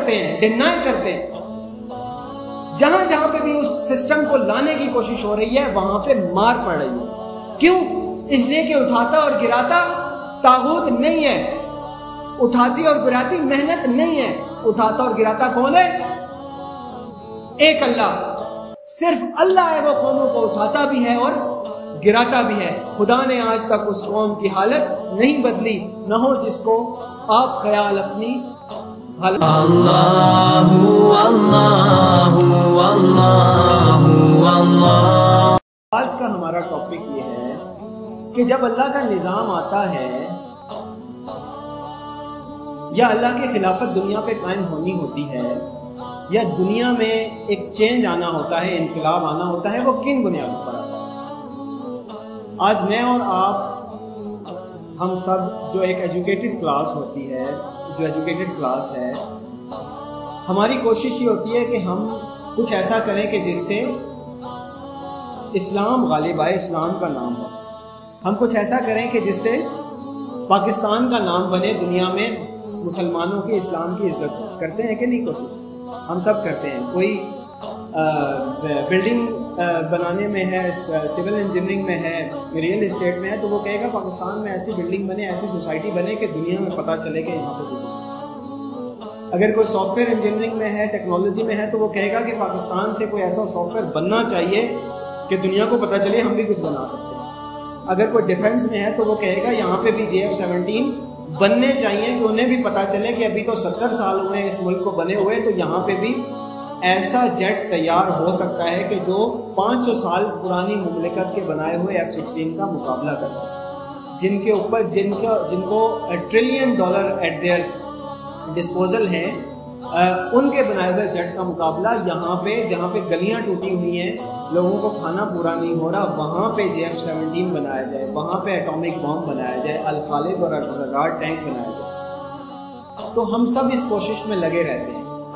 کرتے ہیں، ڈینائی کرتے ہیں. جہاں جہاں پہ بھی اس سسٹم کو لانے کی کوشش ہو رہی ہے وہاں پہ مار پڑ رہی ہے. کیوں؟ اس لیے کہ اٹھاتا اور گراتا طاغوت نہیں ہے، اٹھاتی اور گراتی محنت نہیں ہے. اٹھاتا اور گراتا کون ہے؟ ایک اللہ. صرف اللہ ہے وہ قوموں کو اٹھاتا بھی ہے اور گراتا بھی ہے. خدا نے آج تک اس قوم کی حالت نہیں بدلی، نہ ہو جس کو آپ خیال اپنی حالت. اللہ اللہ اللہ اللہ. آج کا ہمارا ٹاپک یہ ہے کہ جب اللہ کا نظام آتا ہے یا اللہ کی خلافت دنیا پہ قائم ہونی ہوتی ہے یا دنیا میں ایک چینج آنا ہوتا ہے، انقلاب آنا ہوتا ہے، وہ کن بنیادوں پر آتا ہے؟ آج میں اور آپ، ہم سب جو ایک ایجوکیٹڈ کلاس ہوتی ہے، جو ایجوکیٹڈ کلاس ہے، ہماری کوشش یہ ہوتی ہے کہ ہم کچھ ایسا کریں کہ جس سے اسلام غالب آئے، اسلام کا نام ہو. ہم کچھ ایسا کریں کہ جس سے پاکستان کا نام بنے، دنیا میں مسلمانوں کی، اسلام کی عزت کرتے ہیں کہ نہیں؟ کوشش ہم سب کرتے ہیں. کوئی بلڈنگ بنانے میں ہے، سول انجینئرنگ میں ہے، ریئل اسٹیٹ میں ہے، تو وہ کہے گا پاکستان میں ایسی بلڈنگ بنے، ایسی سوسائٹی بنے کہ دنیا میں پتہ چلے کہ یہاں پہ کچھ. اگر کوئی سافٹ ویئر انجینئرنگ میں ہے، ٹیکنالوجی میں ہے، تو وہ کہے گا کہ پاکستان سے کوئی ایسا سافٹ ویئر بننا چاہیے کہ دنیا کو پتہ چلے ہم بھی کچھ بنا سکتے ہیں. اگر کوئی ڈیفنس میں ہے تو وہ کہے گا یہاں پہ بھی JF-17 بننے چاہیے کہ انہیں بھی پتہ چلے کہ ابھی تو 70 سال ہوئے ہیں اس ملک کو بنے ہوئے، تو یہاں پہ بھی ایسا جیٹ تیار ہو سکتا ہے کہ جو 500 سال پرانی مملکت کے بنائے ہوئے F-16 کا مقابلہ کر سکے، جن کے اوپر جن کو $1 ٹریلین ایٹ دیئر ڈسپوزل ہیں، ان کے بنائے ہوئے جیٹ کا مقابلہ یہاں پہ جہاں پہ گلیاں ٹوٹی ہوئی ہیں، لوگوں کو کھانا پورا نہیں ہو رہا، وہاں پہ JF-17 بنایا جائے، وہاں پہ ایٹامک بام بنایا جائے، الخالد اور الزرار ٹینک بنایا جائے. تو ہم سب اس کوشش میں لگے رہتے ہیں.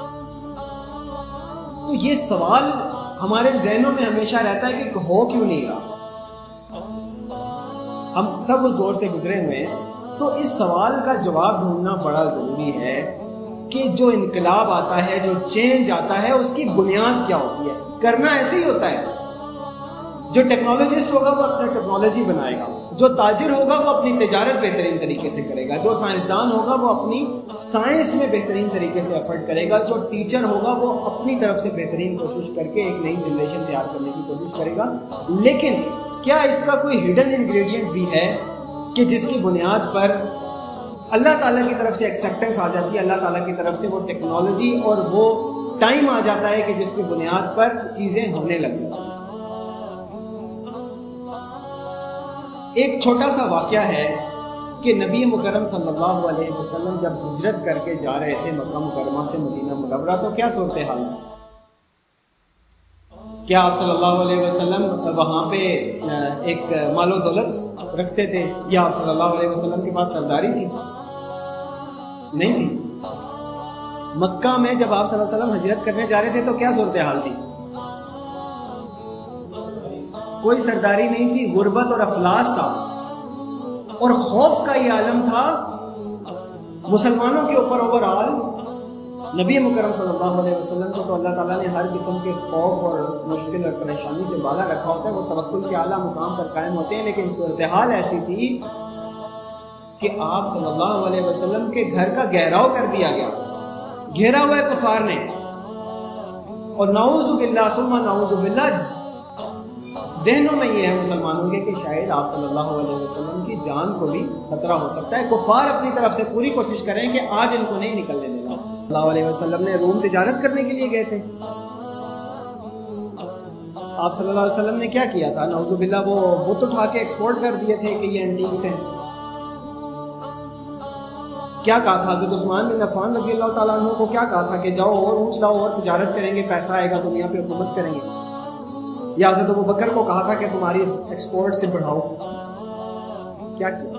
تو یہ سوال ہمارے ذہنوں میں ہمیشہ رہتا ہے کہ ہو کیوں نہیں رہا؟ ہم سب اس دور سے گزرے ہوئے ہیں. تو اس سوال کا جواب ڈھونڈنا بڑا ضروری ہے کہ جو انقلاب آتا ہے، جو چینج آتا ہے، اس کی بنیاد کیا ہوتی ہے. کرنا ایسے ہی ہوتا ہے. جو ٹیکنالوجسٹ ہوگا وہ اپنا ٹیکنالوجی بنائے گا، جو تاجر ہوگا وہ اپنی تجارت بہترین طریقے سے کرے گا، جو سائنسدان ہوگا وہ اپنی سائنس میں بہترین طریقے سے ایفرٹ کرے گا، جو ٹیچر ہوگا وہ اپنی طرف سے بہترین کوشش کر کے ایک نئی جنریشن تیار کرنے کی کوشش کرے گا. لیکن کیا اس کا کوئی ہڈن انگریڈینٹ بھی ہے کہ جس کی بنیاد پر اللہ تعالیٰ کی طرف سے ایکسیپٹنس آ جاتی ہے، اللہ تعالیٰ کی طرف سے وہ ٹیکنالوجی اور وہ ٹائم آ جاتا ہے کہ جس کی بنیاد پر چیزیں ہونے لگتی ہیں؟ ایک چھوٹا سا واقعہ ہے کہ نبی مکرم صلی اللہ علیہ وسلم جب ہجرت کر کے جا رہے تھے مکہ مکرمہ سے مدینہ منورہ، تو کیا صورتحال ہے؟ کیا آپ صلی اللہ علیہ وسلم وہاں پہ ایک مال و دولت رکھتے تھے، یا آپ صلی اللہ علیہ وسلم کے پاس سرداری تھی؟ نہیں تھی. مکہ میں جب آپ صلی اللہ علیہ وسلم ہجرت کرنے جا رہے تھے تو کیا صورتحال تھی؟ کوئی سرداری نہیں تھی، غربت اور افلاس تھا، اور خوف کا یہ عالم تھا مسلمانوں کے اوپر. اوورآل نبی مکرم صلی اللہ علیہ وسلم کو تو اللہ تعالیٰ نے ہر قسم کے خوف اور مشکل اور پریشانی سے بالا رکھا ہوتا ہے، وہ توکل کے اعلیٰ مقام پر قائم ہوتے ہیں. لیکن صورتحال ایسی تھی کہ آپ صلی اللہ علیہ وسلم کے گھر کا گھیراؤ کر دیا گیا، گھیرا ہوا ہے کفار نے. اور نعوذ باللہ ثم نعوذ باللہ ذہنوں میں یہ ہے مسلمانوں کے کہ شاید آپ صلی اللہ علیہ وسلم کی جان کو بھی خطرہ ہو سکتا ہے. کفار اپنی طرف سے پوری کوشش کریں کہ آج ان کو نہیں نکلنے دینا. اللہ علیہ وسلم نے روم تجارت کرنے کے لیے گئے تھے. آپ صلی اللہ علیہ وسلم نے کیا کیا تھا؟ نعوذ باللہ وہ بت اٹھا کے ایکسپورٹ کر دیے تھے کہ یہ اینٹیکس ہیں. کیا کہا تھا حضرت عثمان بن عفان رضی اللہ تعالیٰ عنہ کو؟ کیا کہا تھا کہ جاؤ اور اونچ لاؤ اور تجارت کریں گے، پیسہ آئے گا، دنیا پہ حکومت کریں گے. یا حضرت ابو بکر کو کہا تھا کہ تمہاری ایکسپورٹ سے بڑھاؤ. کیا کیا؟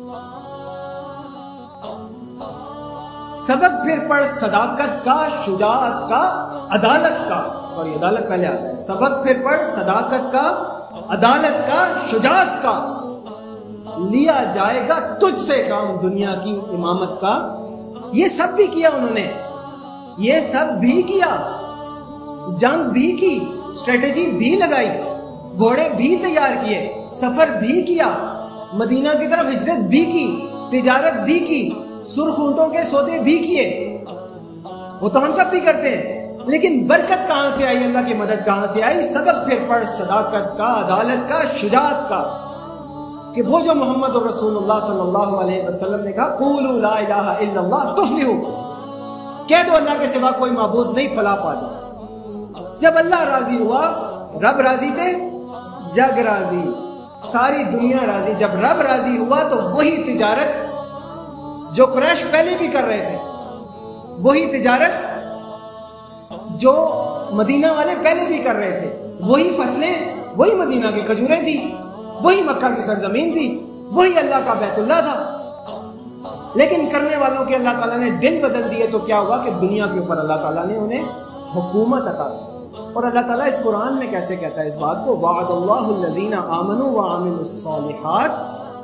سبق پھر پڑھ صداقت کا، شجاعت کا، عدالت کا، عدالت پہلے آتا ہے. سبق پھر پڑھ صداقت کا، عدالت کا، شجاعت کا، لیا جائے گا تجھ سے کام دنیا کی امامت کا. یہ سب بھی کیا انہوں نے. یہ سب بھی کیا، جنگ بھی کی، اسٹریٹجی بھی لگائی، گھوڑے بھی تیار کیے، سفر بھی کیا، مدینہ کی طرف ہجرت بھی کی، تجارت بھی کی، سرخ اونٹوں کے سودے بھی کیے، وہ تو ہم سب بھی کرتے ہیں، لیکن برکت کہاں سے آئی، اللہ کی مدد کہاں سے آئی؟ سبق پھر پڑھ صداقت کا، عدالت کا، شجاعت کا، کہ وہ جو محمد رسول اللہ صلی اللہ علیہ وسلم نے کہا قولوا لا الہ الا اللہ تفلحوا، کہہ دو اللہ کے سوا کوئی معبود نہیں، فلاح پا جاؤ۔ جب اللہ راضی ہوا، رب راضی تھے، جگ راضی، ساری دنیا راضی۔ جب رب راضی ہوا تو وہی تجارت جو قریش پہلے بھی کر رہے تھے، وہی تجارت جو مدینہ والے پہلے بھی کر رہے تھے، وہی فصلیں، وہی مدینہ کی کھجوریں تھی، وہی مکہ کی سرزمین تھی، وہی اللہ کا بیت اللہ تھا، لیکن کرنے والوں کے اللہ تعالیٰ نے دل بدل دیے تو کیا ہوا کہ دنیا کے اوپر اللہ تعالیٰ نے انہیں حکومت عطا کی۔ اور اللہ تعالیٰ اس قرآن میں کیسے کہتا ہے اس بات کو؟ وعد اللہ الذین آمنوا وعملوا الصالحات،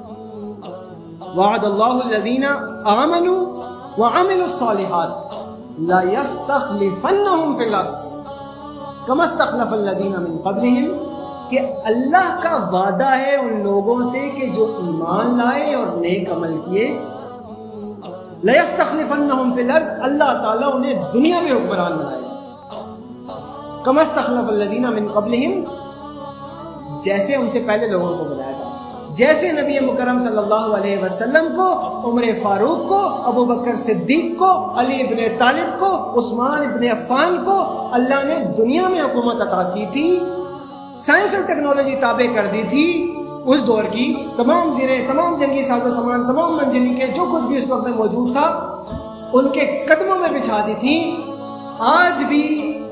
وعد اللہ الذین آمنوا وعملوا الصالحات لا يستخلفنهم فی الارض کما استخلف الذین من قبلهم، کہ اللہ کا وعدہ ہے ان لوگوں سے کہ جو ایمان لائے اور نیک عمل کیے، لا يستخلفنهم فی الارض، اللہ تعالیٰ انہیں دنیا میں حکمران بنائے گا، کما استخلف الذین من قبلهم، جیسے ان سے پہلے لوگوں کو بنایا تھا، جیسے نبی مکرم صلی اللہ علیہ وسلم کو، عمر فاروق کو، ابو بکر صدیق کو، علی ابن طالب کو، عثمان ابن عفان کو اللہ نے دنیا میں حکومت عطا کی تھی، سائنس اور ٹیکنالوجی تابع کر دی تھی، اس دور کی تمام زیریں، تمام جنگی ساز و سامان، تمام منجنیقیں، جو کچھ بھی اس وقت میں موجود تھا ان کے قدموں میں بچھا دی تھی۔ آج بھی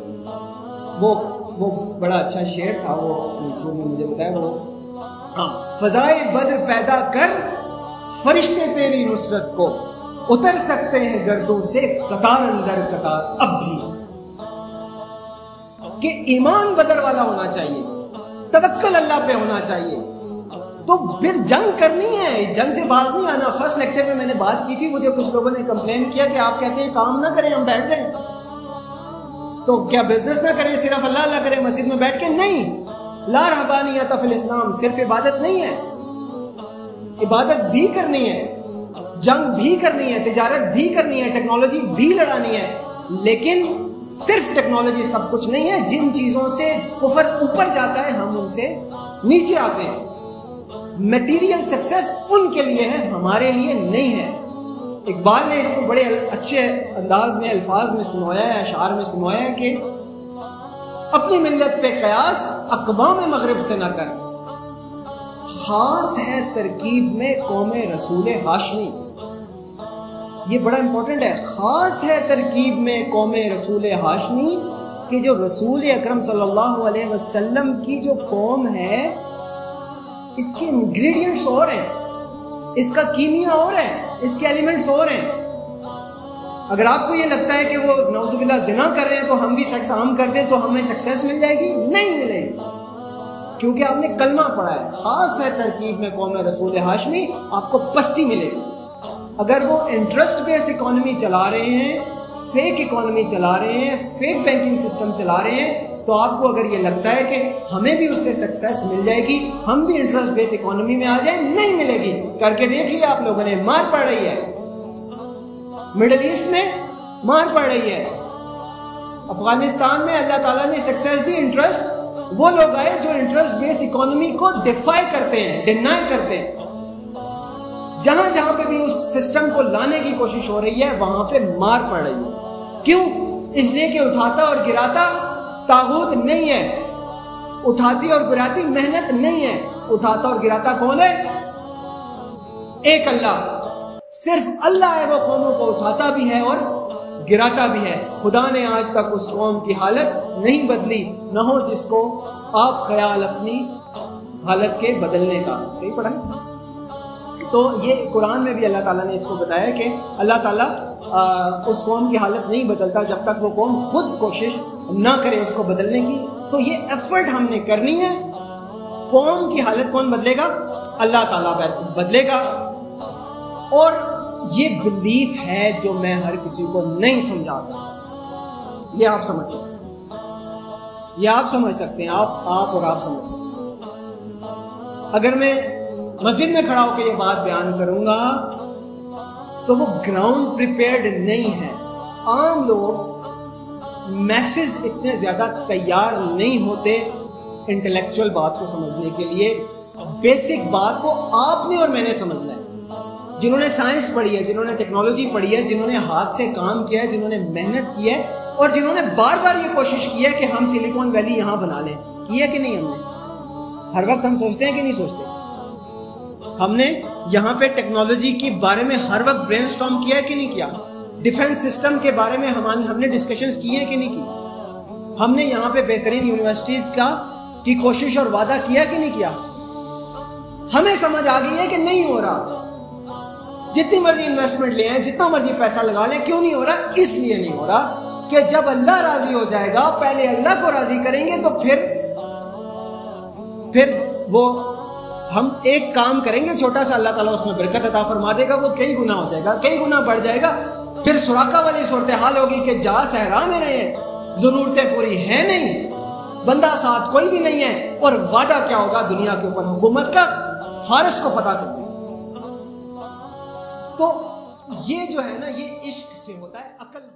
وہ بڑا اچھا شعر تھا، وہ منصور نے مجھے بتایا، وہ فضائے بدر پیدا کر فرشتے تیری نصرت کو، اتر سکتے ہیں گردوں سے قطار اندر قطار اب بھی، کہ ایمان بدر والا ہونا چاہیے، توکل اللہ پہ ہونا چاہیے، تو پھر جنگ کرنی ہے، جنگ سے باز نہیں آنا۔ فرسٹ لیکچر میں نے بات کی تھی، مجھے کچھ لوگوں نے کمپلین کیا کہ آپ کہتے ہیں کام نہ کریں، ہم بیٹھ جائیں، تو کیا بزنس نہ کریں، صرف اللہ اللہ کریں مسجد میں بیٹھ کے؟ نہیں، لا رہبانیت فی الاسلام، صرف عبادت نہیں ہے، عبادت بھی کرنی ہے، جنگ بھی کرنی ہے، تجارت بھی کرنی ہے، ٹیکنالوجی بھی لڑانی ہے، لیکن صرف ٹیکنالوجی سب کچھ نہیں ہے۔ جن چیزوں سے کفر اوپر جاتا ہے ہم ان سے نیچے آتے ہیں، میٹیریل سکسیس ان کے لیے ہے، ہمارے لیے نہیں ہے۔ اقبال نے اس کو بڑے اچھے انداز میں، الفاظ میں سنوایا ہے، اشعار میں سنوایا ہے کہ اپنی ملت پہ قیاس اقوام مغرب سے نہ کر، خاص ہے ترکیب میں قوم رسول ہاشمی۔ یہ بڑا امپورٹنٹ ہے، خاص ہے ترکیب میں قوم رسول ہاشمی، کہ جو رسول اکرم صلی اللہ علیہ وسلم کی جو قوم ہے اس کے انگریڈینٹس اور ہیں، اس کا کیمیا اور ہے، اس کے ایلیمنٹس اور ہیں۔ اگر آپ کو یہ لگتا ہے کہ وہ نعوذ باللہ زنا کر رہے ہیں تو ہم بھی سیکس عام کر دیں تو ہمیں سکسیس مل جائے گی، نہیں ملے گی، کیونکہ آپ نے کلمہ پڑھا ہے، خاص ہے ترکیب میں قوم رسول ہاشمی، آپ کو پستی ملے گی۔ اگر وہ انٹرسٹ بیس اکانومی چلا رہے ہیں، فیک اکانومی چلا رہے ہیں، فیک بینکنگ سسٹم چلا رہے ہیں، تو آپ کو اگر یہ لگتا ہے کہ ہمیں بھی اس سے سکسیس مل جائے گی، ہم بھی انٹرسٹ بیس اکانومی میں آ جائیں، نہیں ملے گی۔ کر کے دیکھ لیا آپ لوگوں نے، مار پڑ رہی ہے، مڈل ایسٹ میں مار پڑ رہی ہے، افغانستان میں اللہ تعالیٰ نے سکسیس دی، انٹرسٹ وہ لوگ آئے جو انٹرسٹ بیس اکانومی کو ڈیفائی کرتے ہیں، ڈینائی کرتے ہیں۔ جہاں جہاں پہ بھی اس سسٹم کو لانے کی کوشش ہو رہی ہے وہاں پہ مار پڑ رہی ہے۔ کیوں؟ اس لیے کہ اٹھاتا اور گراتا طاغوت نہیں ہے، اٹھاتی اور گراتی محنت نہیں ہے، اٹھاتا اور گراتا کون ہے؟ ایک اللہ، صرف اللہ ہے وہ قوموں کو اٹھاتا بھی ہے اور گراتا بھی ہے۔ خدا نے آج تک اس قوم کی حالت نہیں بدلی، نہ ہو جس کو آپ خیال اپنی حالت کے بدلنے کا۔ صحیح پڑھا ہے؟ تو یہ قرآن میں بھی اللہ تعالیٰ نے اس کو بتایا کہ اللہ تعالیٰ اس قوم کی حالت نہیں بدلتا جب تک وہ قوم خود کوشش نہ کرے اس کو بدلنے کی۔ تو یہ ایفرٹ ہم نے کرنی ہے۔ قوم کی حالت کون بدلے گا؟ اللہ تعالیٰ بدلے گا۔ اور یہ بلیف ہے جو میں ہر کسی کو نہیں سمجھا سکتا، یہ آپ سمجھ سکتے ہیں، یہ آپ سمجھ سکتے ہیں، آپ اور آپ سمجھ سکتے ہیں۔ اگر میں مسجد میں کھڑا ہو کے یہ بات بیان کروں گا تو وہ گراؤنڈ پریپیئرڈ نہیں ہے۔ عام لوگ میسز اتنے زیادہ تیار نہیں ہوتے انٹلیکچوئل بات کو سمجھنے کے لیے۔ بیسک بات کو آپ نے اور میں نے سمجھنا ہے۔ جنہوں نے سائنس پڑھی ہے، جنہوں نے ٹیکنالوجی پڑھی ہے، جنہوں نے ہاتھ سے کام کیا ہے، جنہوں نے محنت کی ہے، اور جنہوں نے بار بار یہ کوشش کی ہے کہ ہم سلیکون ویلی یہاں بنا لیں، کی ہے کہ نہیں؟ ہم نے ہر وقت ہم سوچتے ہیں کہ نہیں سوچتے؟ ہم نے یہاں پہ ٹیکنالوجی کے بارے میں ہر وقت برین سٹارم کیا ہے کہ نہیں کیا؟ ڈیفنس سسٹم کے بارے میں ہم نے ڈسکشنز کی ہیں کہ نہیں کی؟ ہم نے یہاں پہ بہترین یونیورسٹیز کی کوشش اور وعدہ کیا کہ نہیں کیا؟ ہمیں سمجھ آ گئی ہے کہ نہیں ہو رہا۔ جتنی مرضی انویسٹمنٹ لے آئیں، جتنا مرضی پیسہ لگا لیں، کیوں نہیں ہو رہا؟ اس لیے نہیں ہو رہا کہ جب اللہ راضی ہو جائے گا، پہلے اللہ کو راضی کریں گے تو پھر وہ ہم ایک کام کریں گے چھوٹا سا، اللہ تعالیٰ اس میں برکت عطا فرما دے گا، وہ کئی گنا ہو جائے گا، کئی گنا بڑھ جائے گا۔ پھر سراقہ والی صورتحال ہوگی کہ جا صحرا میں رہے ہیں، ضرورتیں پوری ہیں نہیں، بندہ ساتھ کوئی بھی نہیں ہے، اور وعدہ کیا ہوگا دنیا کے اوپر حکومت کا، فارس کو فتح کر دیں۔ تو یہ جو ہے نا، یہ عشق سے ہوتا ہے، عقل